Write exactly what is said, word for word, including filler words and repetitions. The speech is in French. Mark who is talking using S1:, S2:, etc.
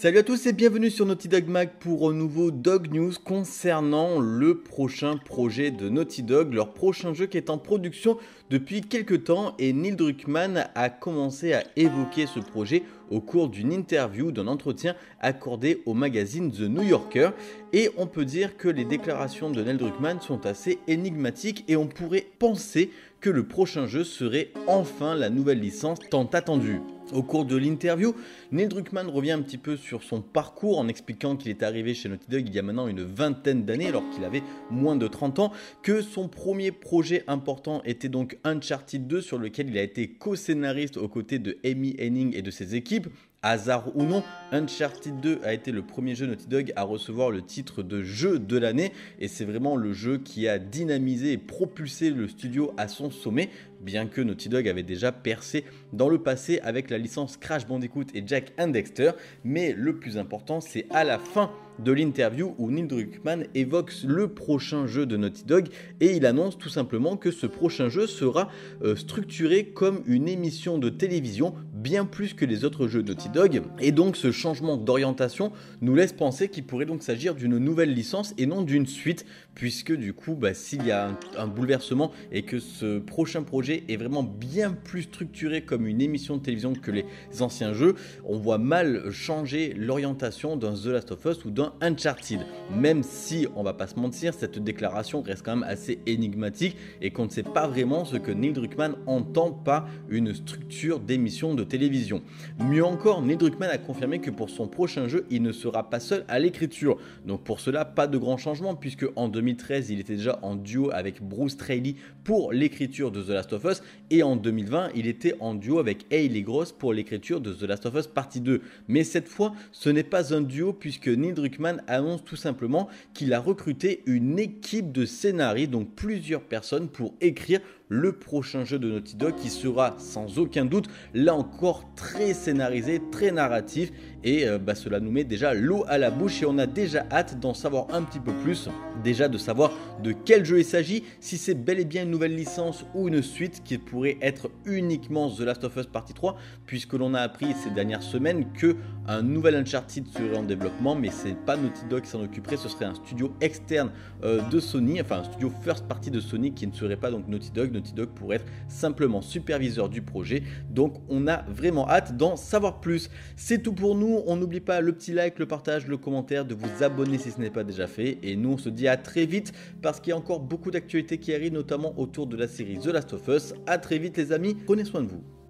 S1: Salut à tous et bienvenue sur Naughty Dog Mag pour un nouveau Dog News concernant le prochain projet de Naughty Dog, leur prochain jeu qui est en production depuis quelques temps, et Neil Druckmann a commencé à évoquer ce projet au cours d'une interview, d'un entretien accordé au magazine The New Yorker, et on peut dire que les déclarations de Neil Druckmann sont assez énigmatiques et on pourrait penser que le prochain jeu serait enfin la nouvelle licence tant attendue. Au cours de l'interview, Neil Druckmann revient un petit peu sur son parcours en expliquant qu'il est arrivé chez Naughty Dog il y a maintenant une vingtaine d'années alors qu'il avait moins de trente ans, que son premier projet important était donc Uncharted deux sur lequel il a été co-scénariste aux côtés de Amy Hennig et de ses équipes. Hasard ou non, Uncharted deux a été le premier jeu Naughty Dog à recevoir le titre de jeu de l'année et c'est vraiment le jeu qui a dynamisé et propulsé le studio à son sommet, bien que Naughty Dog avait déjà percé dans le passé avec la licence Crash Bandicoot et Jak and Daxter. Mais le plus important, c'est à la fin de l'interview où Neil Druckmann évoque le prochain jeu de Naughty Dog et il annonce tout simplement que ce prochain jeu sera euh, structuré comme une émission de télévision bien plus que les autres jeux Naughty Dog, et donc ce changement d'orientation nous laisse penser qu'il pourrait donc s'agir d'une nouvelle licence et non d'une suite, puisque du coup bah, s'il y a un, un bouleversement et que ce prochain projet est vraiment bien plus structuré comme une émission de télévision que les anciens jeux, on voit mal changer l'orientation d'un The Last of Us ou d'un Uncharted, même si on va pas se mentir, cette déclaration reste quand même assez énigmatique et qu'on ne sait pas vraiment ce que Neil Druckmann entend par une structure d'émission de télévision. télévision. Mieux encore, Neil Druckmann a confirmé que pour son prochain jeu, il ne sera pas seul à l'écriture. Donc pour cela, pas de grand changement puisque en deux mille treize, il était déjà en duo avec Bruce Straley pour l'écriture de The Last of Us et en deux mille vingt, il était en duo avec Hayley Gross pour l'écriture de The Last of Us Partie deux. Mais cette fois, ce n'est pas un duo puisque Neil Druckmann annonce tout simplement qu'il a recruté une équipe de scénaristes, donc plusieurs personnes pour écrire le prochain jeu de Naughty Dog qui sera sans aucun doute là encore très scénarisé, très narratif et euh, bah, cela nous met déjà l'eau à la bouche et on a déjà hâte d'en savoir un petit peu plus, déjà de savoir de quel jeu il s'agit, si c'est bel et bien une nouvelle licence ou une suite qui pourrait être uniquement The Last of Us Partie trois, puisque l'on a appris ces dernières semaines que un nouvel Uncharted serait en développement, mais c'est pas Naughty Dog qui s'en occuperait, ce serait un studio externe euh, de Sony, enfin un studio first party de Sony qui ne serait pas donc Naughty Dog. Naughty Dog pourrait être simplement superviseur du projet, donc on a vraiment hâte d'en savoir plus. C'est tout pour nous, on n'oublie pas le petit like, le partage, le commentaire, de vous abonner si ce n'est pas déjà fait, et nous on se dit à très vite parce qu'il y a encore beaucoup d'actualités qui arrivent, notamment autour de la série The Last of Us. À très vite les amis, prenez soin de vous.